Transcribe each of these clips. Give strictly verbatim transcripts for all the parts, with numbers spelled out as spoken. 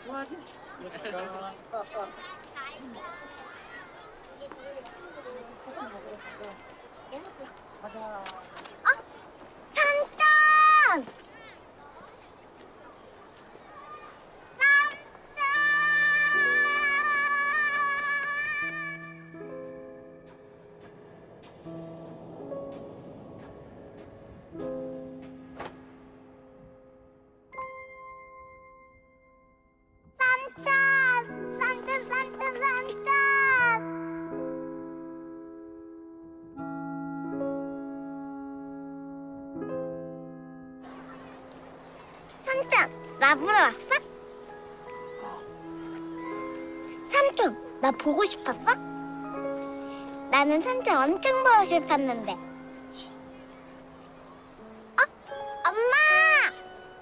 좋아하지? 이거 잠깐. 어, 어. 맞아. 삼촌! 삼촌! 삼촌, 삼촌, 삼촌! 삼촌, 나 보러 왔어? 삼촌, 나 보고 싶었어? 나는 삼촌 엄청 보고 싶었는데. 어? 엄마!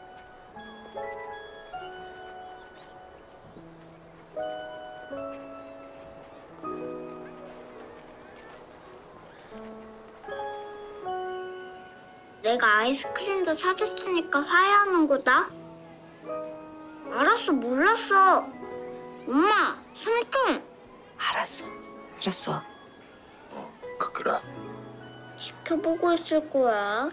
내가 아이스크림도 사줬으니까 화해하는 거다. 알았어, 몰랐어. 엄마, 삼촌. 알았어. 알았어. 어, 그, 그래. 지켜보고 있을 거야.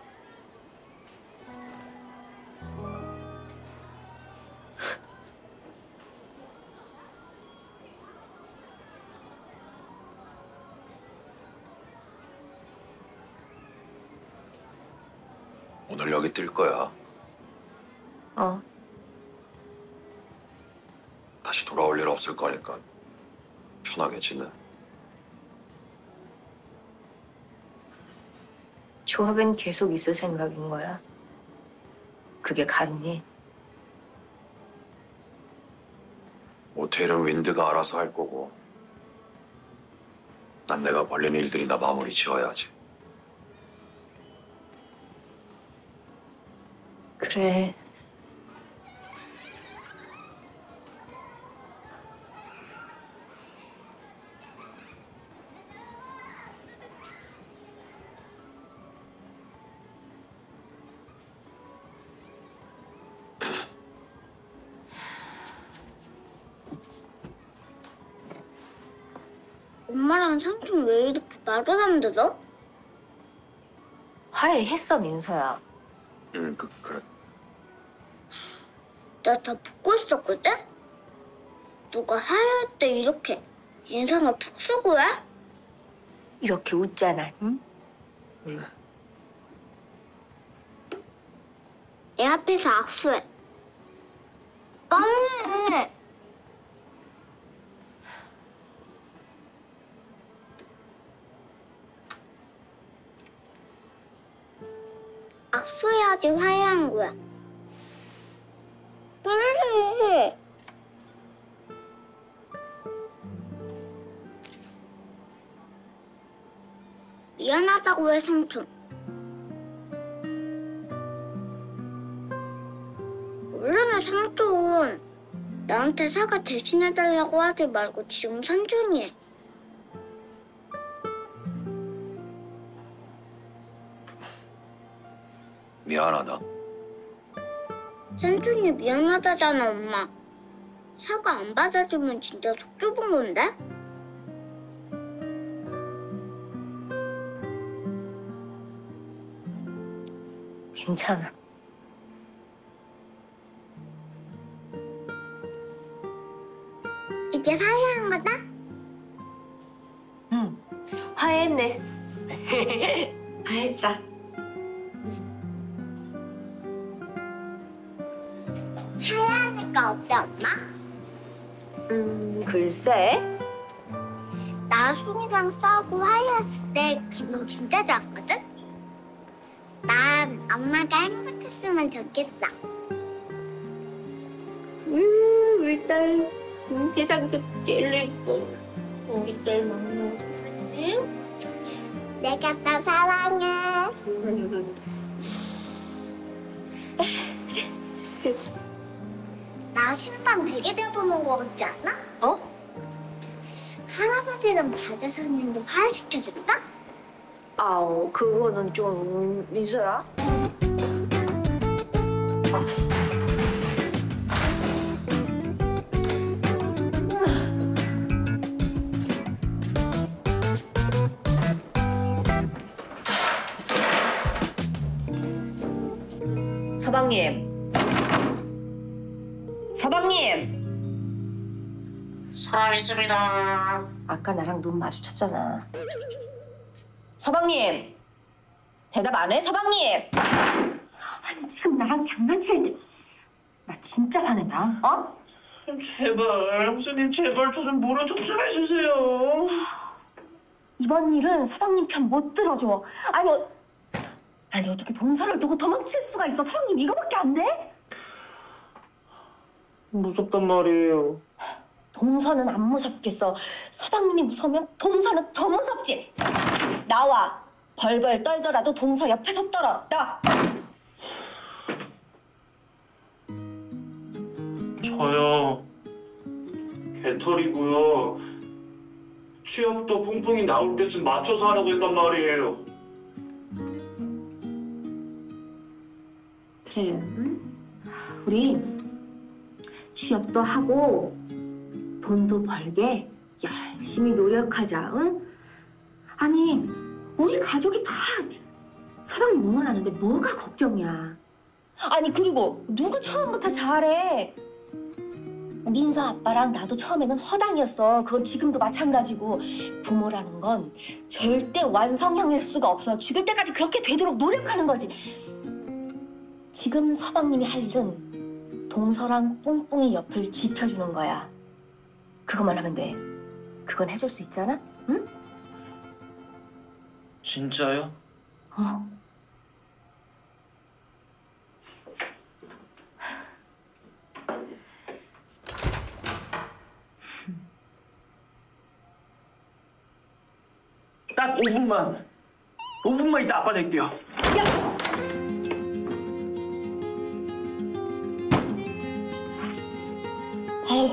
오늘 여기 뛸 거야. 어. 다시 돌아올 일 없을 거니까 편하게 지내. 조합엔 계속 있을 생각인 거야. 그게 가능해? 모텔은 윈드가 알아서 할 거고 난 내가 벌린 일들이나 마무리 지어야지. 그래. 엄마랑 삼촌 왜 이렇게 말을 안 들어? 화해했어, 민서야. 응, 그, 그래. 나 다 보고 있었거든? 누가 화해할 때 이렇게 인상을 푹 쓰고 해? 이렇게 웃잖아, 응? 응. 내 앞에서 악수해. 빨리! 악수해야지 화해한 거야. 빨리! 미안하다고 해, 삼촌. 원래는 삼촌 나한테 사과 대신해달라고 하지 말고 지금 삼촌이 해. 미안하다. 삼촌이 미안하다잖아, 엄마. 사과 안 받아주면 진짜 속 좁은 건데? 괜찮아. 이제 화해한 거다? 응. 화해했네. 화해했다. 화해하니까 어때, 엄마? 음, 글쎄. 나 송이랑 싸우고 화해했을 때 기분 진짜 좋았거든? 난 엄마가 행복했으면 좋겠어. 음, 우리 딸 음, 세상에서 제일 예뻐. 우리 딸 너무 좋네. 내가 다 사랑해. 나 심판 되게 잘 보는 거 같지 않아? 어? 할아버지는 박여선님도 화해시켜줄까? 아우, 그거는 좀 민서야. 아. 서방님. 서방님. 사람 있습니다. 아까 나랑 눈 마주쳤잖아. 서방님. 대답 안 해, 서방님? 아니 지금 나랑 장난칠 때 나 진짜 화낸다. 어? 제발, 형수님 제발 저 좀 모른 척 좀 해주세요. 이번 일은 서방님 편 못 들어줘. 아니 어... 아니 어떻게 동서를 두고 도망칠 수가 있어? 서방님 이거밖에 안 돼? 무섭단 말이에요. 동서는 안 무섭겠어. 서방님이 무서우면 동서는 더 무섭지. 나와. 벌벌 떨더라도 동서 옆에서 떨어. 나와. 저요. 개털이고요. 취업도 뿡뿡이 나올 때쯤 맞춰서 하라고 했단 말이에요. 그래. 응? 우리 취업도 하고 돈도 벌게 열심히 노력하자. 응? 아니 우리 가족이 다 서방님 응원하는데 뭐가 걱정이야. 아니 그리고 누구 처음부터 잘해. 민서 아빠랑 나도 처음에는 허당이었어. 그건 지금도 마찬가지고. 부모라는 건 절대 완성형일 수가 없어. 죽을 때까지 그렇게 되도록 노력하는 거지. 지금 서방님이 할 일은 동서랑 뿡뿡이 옆을 지켜주는 거야. 그것만 하면 돼. 그건 해줄 수 있잖아? 응? 진짜요? 어. 딱 오 분만. 오 분만 있다 아빠 낼게요. 야! 아우.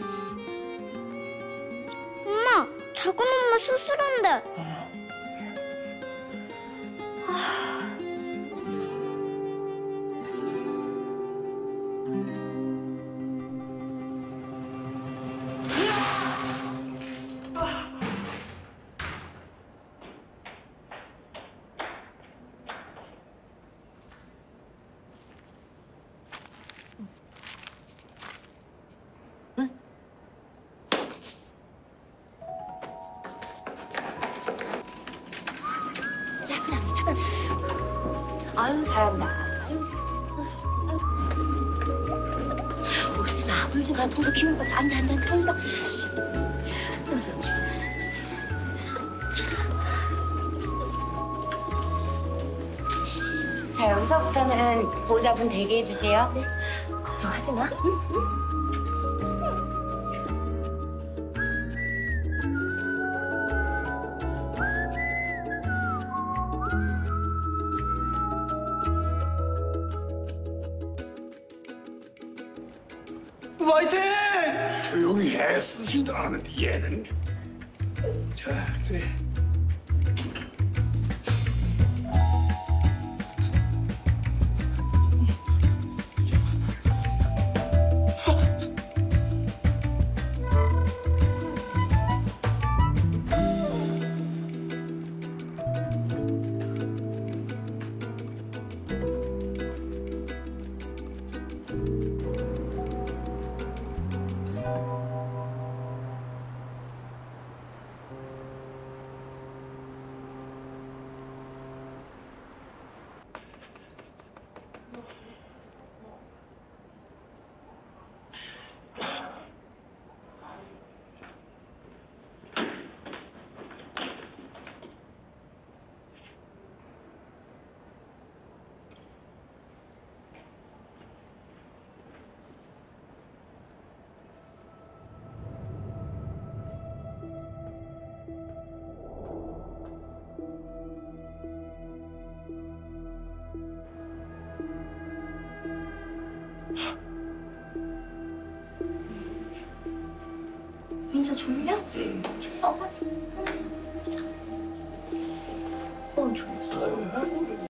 엄마, 작은 엄마 수술한대. 차분하게, 차분하게. 아유, 잘한다. 아유, 잘한다. 울지 마, 울지 마. 동서 기운 빠져. 안 돼, 안 돼, 안 돼. 울지 마. 자, 여기서부터는 보호자분 대기해주세요. 네. 걱정하지 마. 응? 응? 화이팅! 조용히 해. 쓰지도 않은데 얘는. 자, 그래. 민서 졸려? 어,